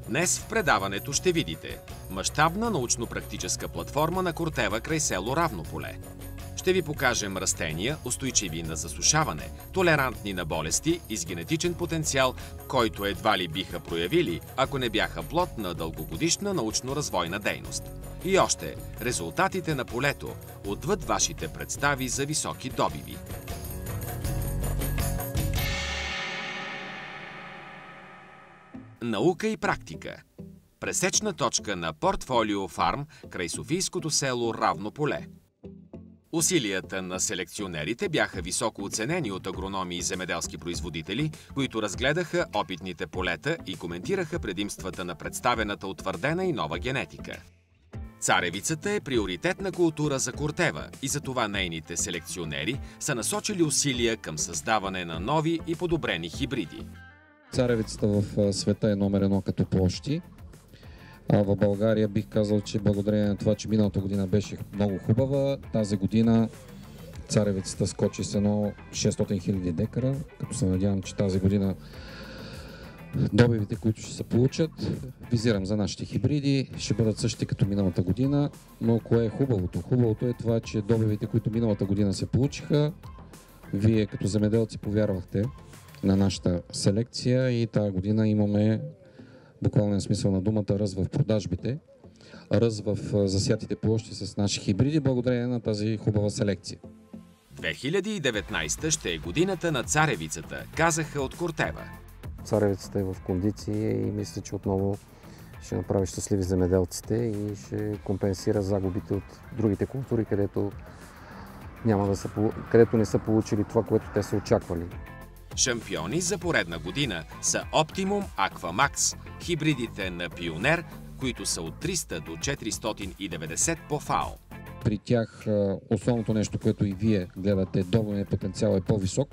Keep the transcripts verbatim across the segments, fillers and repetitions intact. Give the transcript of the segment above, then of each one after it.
Днес в предаването ще видите мащабна научно-практическа платформа на Кортева край село Равно поле. Ще ви покажем растения, устойчиви на засушаване, толерантни на болести и с генетичен потенциал, който едва ли биха проявили, ако не бяха плод на дългогодишна научно-развойна дейност. И още резултатите на полето, отвъд вашите представи за високи добиви. Наука и практика. Пресечна точка на портфолио фарм край софийското село Равно поле. Усилията на селекционерите бяха високо оценени от агрономи и земеделски производители, които разгледаха опитните полета и коментираха предимствата на представената утвърдена и нова генетика. Царевицата е приоритетна култура за Кортева и затова нейните селекционери са насочили усилия към създаване на нови и подобрени хибриди. Царевицата в света е номер едно като площи. А в България бих казал, че благодарение на това, че миналата година беше много хубава, тази година царевицата скочи с едно шестстотин хиляди декара, като се надявам, че тази година добивите, които ще се получат, визирам за нашите хибриди, ще бъдат същите като миналата година, но кое е хубавото? Хубавото е това, че добивите, които миналата година се получиха, вие като земеделци повярвахте на нашата селекция и тази година имаме буквалния смисъл на думата ръст в продажбите, ръст в засятите площи с наши хибриди, благодарение на тази хубава селекция. две хиляди и деветнадесета ще е годината на царевицата, казаха от Кортева. Царевицата е в кондиции и мисля, че отново ще направи щастливи земеделците и ще компенсира загубите от другите култури, където, няма да са, където не са получили това, което те са очаквали. Шампиони за поредна година са Optimum Aqua Max, хибридите на Пионер, които са от триста до четиристотин и деветдесет по ФАО. При тях основното нещо, което и вие гледате, добивният потенциал е по-висок.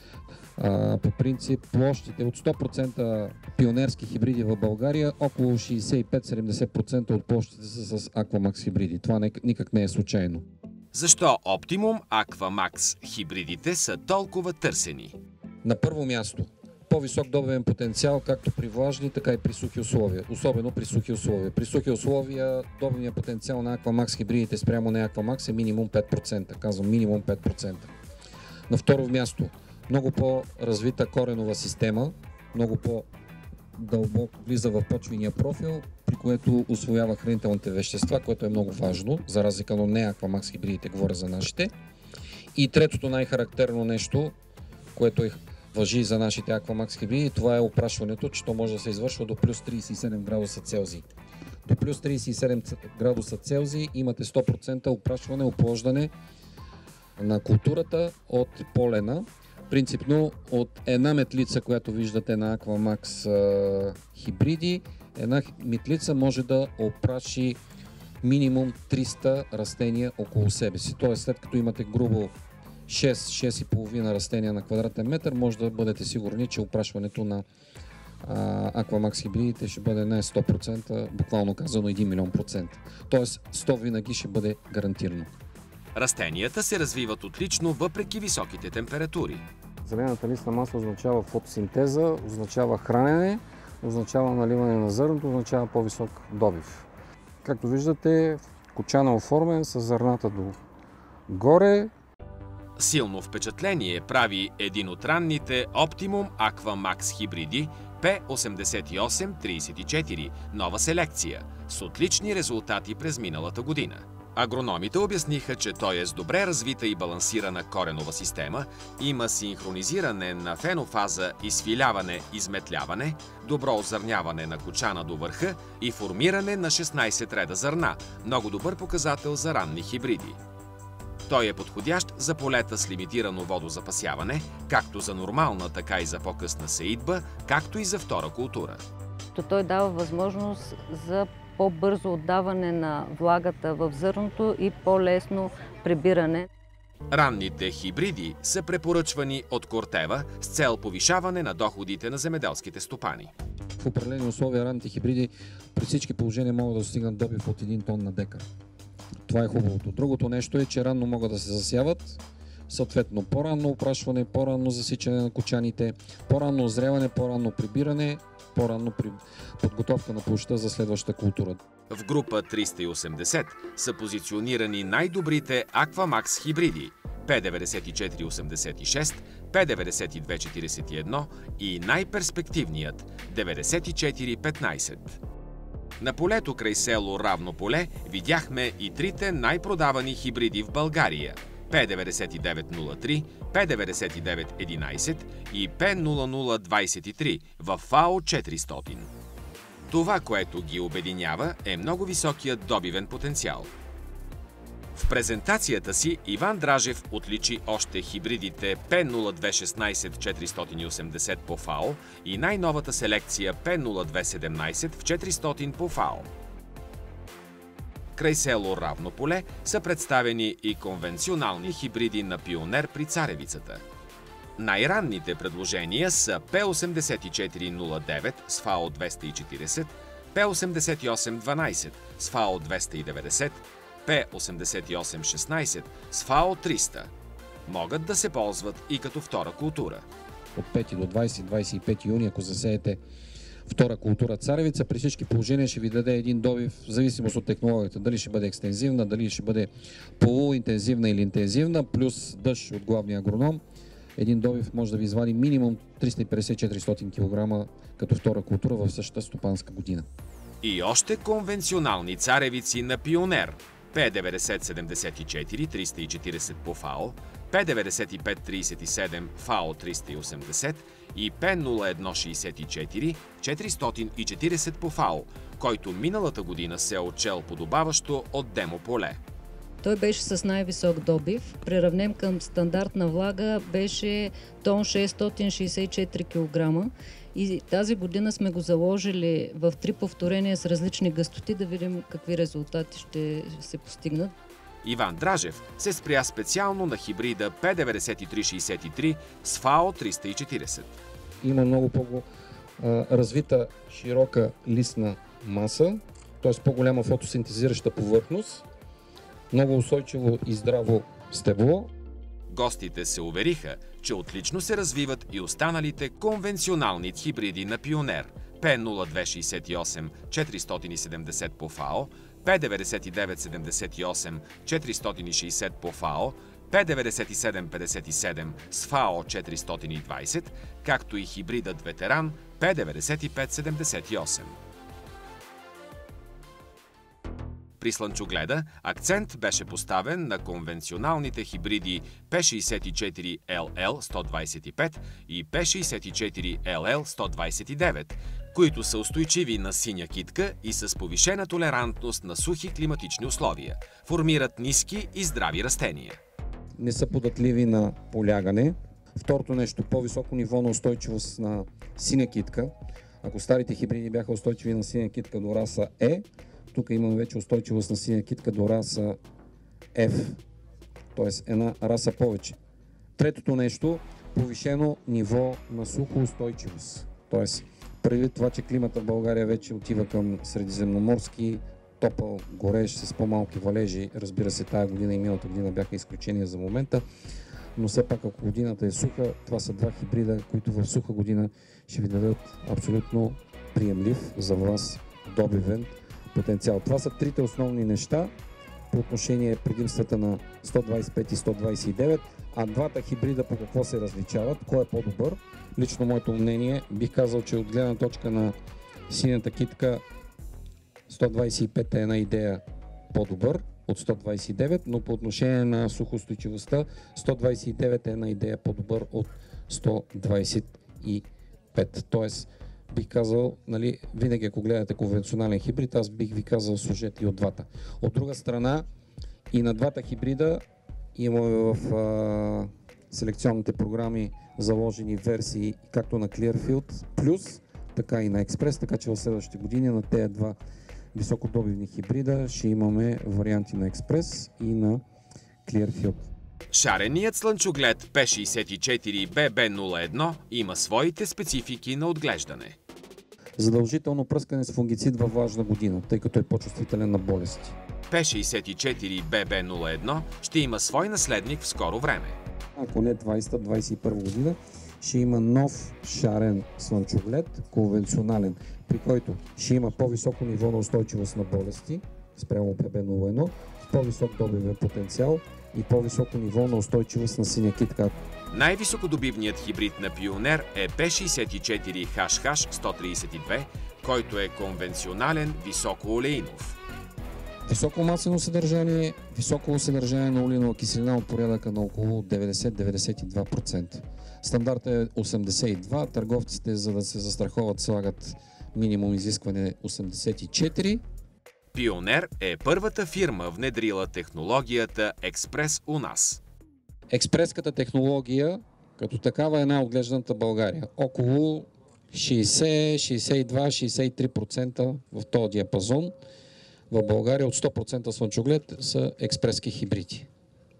По принцип, площите от сто процента пионерски хибриди в България, около шейсет и пет до седемдесет процента от площите са с Aqua Max хибриди. Това никак не е случайно. Защо Optimum Aqua Max хибридите са толкова търсени? На първо място, по-висок добивен потенциал, както при влажни, така и при сухи условия. Особено при сухи условия. При сухи условия добивният потенциал на Aqua Max хибридите спрямо на Aqua Max е минимум пет процента. Казвам минимум пет процента. На второ място, много по-развита коренова система, много по-дълбоко влиза в почвения профил, при което усвоява хранителните вещества, което е много важно, за разлика от не Aqua Max хибридите, говоря за нашите. И третото най-характерно нещо, което е важи за нашите Aqua Max хибриди, това е опрашването, че то може да се извършва до плюс тридесет и седем градуса Целзий. До плюс тридесет и седем градуса Целзий имате сто процента опрашване, оплождане на културата от полена. Принципно от една метлица, която виждате на Aqua Max а, хибриди, една метлица може да опраши минимум триста растения около себе си. Тоест, след като имате грубо шест до шест и половина растения на квадратен метър, може да бъдете сигурни, че опрашването на а, Aqua Max хибридите ще бъде не сто процента, буквално казано един милион процента. Тоест сто винаги ще бъде гарантирано. Растенията се развиват отлично въпреки високите температури. Зелената листна маса означава фотосинтеза, означава хранене, означава наливане на зърното, означава по-висок добив. Както виждате, кочана оформен с зърната до горе. Силно впечатление прави един от ранните Optimum Aqua Max хибриди П осемдесет и осем тридесет и четири, нова селекция, с отлични резултати през миналата година. Агрономите обясниха, че той е с добре развита и балансирана коренова система, има синхронизиране на фенофаза, изфиляване, изметляване, добро озърняване на кочана до върха и формиране на шестнадесет реда зърна, много добър показател за ранни хибриди. Той е подходящ за полета с лимитирано водозапасяване, както за нормална, така и за по-късна сеитба, както и за втора култура. Той дава възможност за по-бързо отдаване на влагата в зърното и по-лесно прибиране. Ранните хибриди са препоръчвани от Кортева с цел повишаване на доходите на земеделските стопани. В определени условия ранните хибриди при всички положения могат да достигнат добив от един тон на декар. Това е хубавото. Другото нещо е, че ранно могат да се засяват, съответно по-ранно опрашване, по-ранно засичане на кочаните, по-ранно озряване, по-ранно прибиране, по-ранно при... подготовка на площта за следващата култура. В група триста и осемдесет са позиционирани най-добрите Aquamax хибриди П деветдесет и четири осемдесет и шест, П деветдесет и две четиридесет и едно и най-перспективният деветдесет и четири петнадесет. На полето край село Равно поле видяхме и трите най-продавани хибриди в България П деветдесет и девет нула три, П деветдесет и девет единадесет и П нула нула двадесет и три в ФАО четиристотин. Това, което ги обединява, е много високият добивен потенциал. В презентацията си Иван Дражев отличи още хибридите П нула две шестнадесет четиристотин и осемдесет по ФАО и най-новата селекция П нула две седемнадесет в четиристотин по ФАО. Край село Равно поле са представени и конвенционални хибриди на Пионер при царевицата. Най-ранните предложения са П осемдесет и четири нула девет с ФАО двеста и четиридесет, П осемдесет и осем дванадесет с ФАО двеста и деветдесет, П осемдесет и осем шестнадесет с ФАО триста. Могат да се ползват и като втора култура. От пети до двадесети до двадесет и пети юни, ако засеете втора култура царевица, при всички положения ще ви даде един добив в зависимост от технологията. Дали ще бъде екстензивна, дали ще бъде полуинтензивна или интензивна, плюс дъжд от главния агроном. Един добив може да ви извади минимум триста и петдесет до четиристотин килограма като втора култура в същата стопанска година. И още конвенционални царевици на Пионер П деветдесет седемдесет и четири триста и четиридесет по ФАО, П деветдесет и пет тридесет и седем ФАО триста и осемдесет и П нула едно шестдесет и четири четиристотин и четиридесет по ФАО, който миналата година се е отчел подобаващо от демо поле. Той беше с най-висок добив. Приравнен към стандартна влага беше тон шестстотин шестдесет и четири килограма. И тази година сме го заложили в три повторения с различни гъстоти, да видим какви резултати ще се постигнат. Иван Дражев се спря специално на хибрида П деветдесет и три шестдесет и три с ФАО триста и четиридесет. Има много по-развита широка листна маса, т.е. по-голяма фотосинтезираща повърхност, много устойчиво и здраво стебло. Гостите се увериха, че отлично се развиват и останалите конвенционални хибриди на Пионер П нула две шестдесет и осем четиристотин и седемдесет по ФАО, П деветдесет и девет седемдесет и осем четиристотин и шестдесет по ФАО, П деветдесет и седем петдесет и седем с ФАО четиристотин и двадесет, както и хибридът ветеран П деветдесет и пет седемдесет и осем. При слънчогледа акцент беше поставен на конвенционалните хибриди П шестдесет и четири Л Л сто двадесет и пет и П шестдесет и четири Л Л сто двадесет и девет, които са устойчиви на синя китка и с повишена толерантност на сухи климатични условия, формират ниски и здрави растения. Не са податливи на полягане. Второто нещо, по-високо ниво на устойчивост на синя китка. Ако старите хибриди бяха устойчиви на синя китка до раса Е, тук имаме вече устойчивост на синя китка до раса F, т.е. една раса повече. Третото нещо, повишено ниво на сухоустойчивост. Т.е. предвид това, че климата в България вече отива към средиземноморски, топъл, горещ, с по-малки валежи. Разбира се, тая година и миналата година бяха изключения за момента, но все пак ако годината е суха, това са два хибрида, които в суха година ще ви дадат абсолютно приемлив за вас добивен потенциал. Това са трите основни неща по отношение предимствата на сто двадесет и пет и сто двадесет и девет, а двата хибрида по какво се различават, кой е по-добър. Лично моето мнение, бих казал, че от гледна точка на синята китка сто двадесет и пет е една идея по-добър от сто двадесет и девет, но по отношение на сухоустойчивостта сто двадесет и девет е една идея по-добър от сто двадесет и пет. Тоест, бих казал, нали, винаги ако гледате конвенционален хибрид, аз бих ви казал служете и от двата. От друга страна, и на двата хибрида имаме в а, селекционните програми заложени версии както на Clearfield Plus, така и на Express, така че в следващите години на тези два високодобивни хибрида ще имаме варианти на Express и на Clearfield. Шареният слънчоглед П шестдесет и четири Б Б нула едно има своите специфики на отглеждане. Задължително пръскане с фунгицид във влажна година, тъй като е по-чувствителен на болести. П шестдесет и четири Б Б нула едно ще има свой наследник в скоро време. ако не двайсета двайсет и първа година, ще има нов шарен слънчоглед, конвенционален, при който ще има по-високо ниво на устойчивост на болести, спрямо П Б нула едно, по-висок добивен потенциал и по-високо ниво на устойчивост на синя китка. Най-високодобивният хибрид на Пионер е П шейсет и четири Х Х сто трийсет и две, който е конвенционален високоолеинов. Високо маслено съдържание, високо съдържание на олеинова киселина от порядъка на около деветдесет до деветдесет и два процента. Стандартът е осемдесет и два, търговците, за да се застраховат, слагат минимум изискване осемдесет и четири. Пионер е първата фирма, внедрила технологията Експрес у нас. Експреската технология като такава е най-отглежданата в България. Около шейсет, шейсет и два, шейсет и три процента в този диапазон. В България от сто процента слънчоглед са експрески хибриди.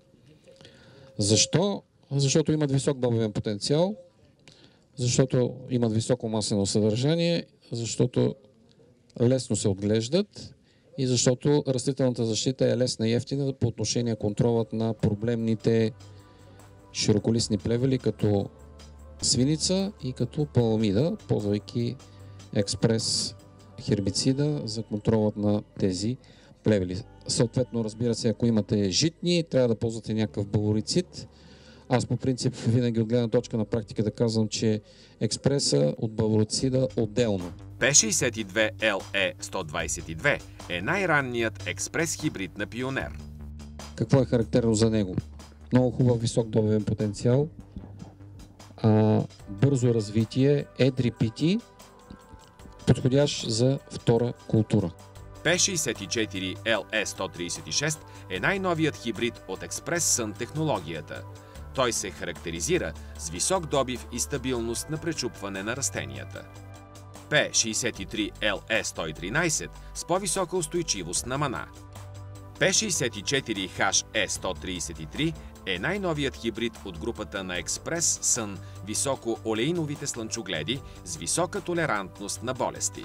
Защо? Защото имат висок добивен потенциал, защото имат високо маслено съдържание, защото лесно се отглеждат и защото растителната защита е лесна и ефтина по отношение контролът на проблемните широколистни плевели, като свиница и като паламида, ползвайки експрес хербицида за контролът на тези плевели. Съответно, разбира се, ако имате житни, трябва да ползвате някакъв балорицид. Аз по принцип винаги от гледна точка на практика да казвам, че експреса от балорицида отделно. П шейсет и две Л Е сто двайсет и две е най-ранният експрес хибрид на Пионер. Какво е характерно за него? Много хубав висок добивен потенциал, а, бързо развитие, едри пити, подходящ за втора култура. П шейсет и четири Л Е сто трийсет и шест е най-новият хибрид от Експрес Сън технологията. Той се характеризира с висок добив и стабилност на пречупване на растенията. П шейсет и три Л Е сто и тринайсет с по-висока устойчивост на мана. П шейсет и четири Х Е сто трийсет и три е най-новият хибрид от групата на Експрес Сън високоолеиновите слънчогледи с висока толерантност на болести.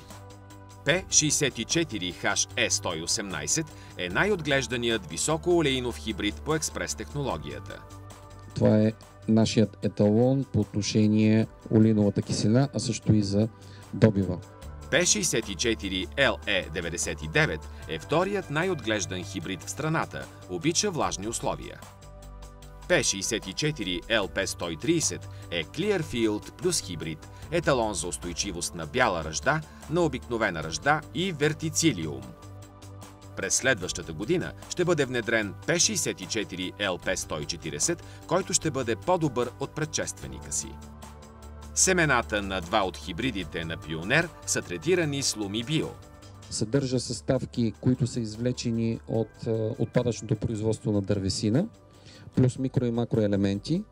П шейсет и четири Х Е сто и осемнайсет е най-отглежданият високоолеинов хибрид по експрес технологията. Това е нашият еталон по отношение олеиновата киселина, а също и за добива. П шейсет и четири Л Е деветдесет и девет е вторият най-отглеждан хибрид в страната, обича влажни условия. П шейсет и четири Л П сто и трийсет е Clearfield плюс хибрид, еталон за устойчивост на бяла ръжда, на обикновена ръжда и вертицилиум. През следващата година ще бъде внедрен П шейсет и четири Л П сто и четирийсет, който ще бъде по-добър от предшественика си. Семената на два от хибридите на Пионер са третирани с Луми Био. Съдържа съставки, които са извлечени от а, отпадъчното производство на дървесина, плюс микро и макроелементи.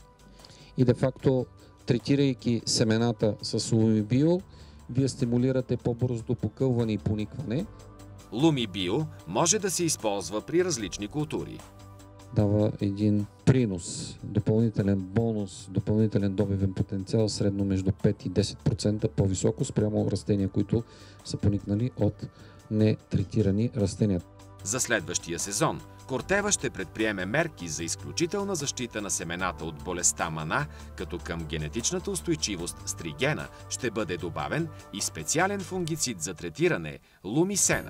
И де-факто, третирайки семената с Луми Био, вие стимулирате по-бързо покълване и поникване. Луми Био може да се използва при различни култури. Дава един принос, допълнителен бонус, допълнителен добивен потенциал, средно между пет и десет процента по-високо спрямо растения, които са поникнали от нетретирани растения. За следващия сезон Кортева ще предприеме мерки за изключителна защита на семената от болестта мана, като към генетичната устойчивост стригена ще бъде добавен и специален фунгицид за третиране – Лумисена.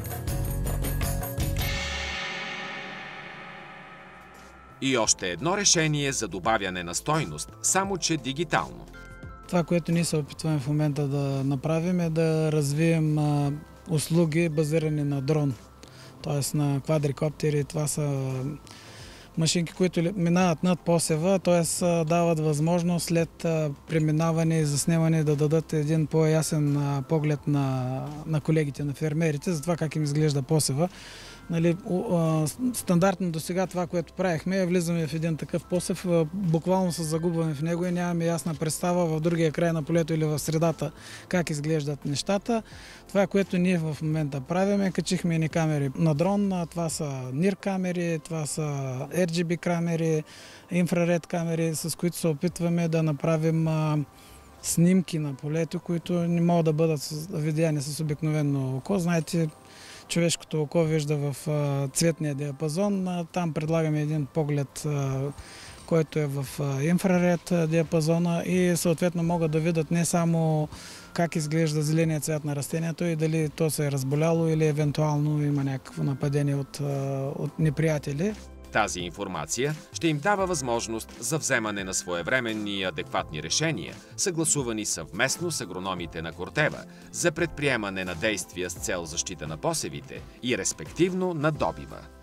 И още едно решение за добавяне на стойност, само че дигитално. Това, което ние се опитваме в момента да направим, е да развием а, услуги базирани на дрон. Т.е. на квадрикоптери. Това са машинки, които минават над посева, т.е. дават възможност след преминаване и заснемане да дадат един по-ясен поглед на, на колегите, на фермерите, за това как им изглежда посева. Нали, стандартно до сега това, което правихме, влизаме в един такъв посев, буквално се загубваме в него и нямаме ясна представа в другия край на полето или в средата как изглеждат нещата. Това, което ние в момента правим, качихме едни камери на дрон, това са нир камери, това са Р Джи Би камери, инфраред камери, с които се опитваме да направим снимки на полето, които не могат да бъдат видяни с обикновено око. Знаете, човешкото око вижда в цветния диапазон. Там предлагаме един поглед който е в инфраред диапазона и съответно могат да видят не само как изглежда зеления цвят на растението и дали то се е разболяло или евентуално има някакво нападение от, от неприятели. Тази информация ще им дава възможност за вземане на своевременни и адекватни решения, съгласувани съвместно с агрономите на Кортева, за предприемане на действия с цел защита на посевите и респективно на добива.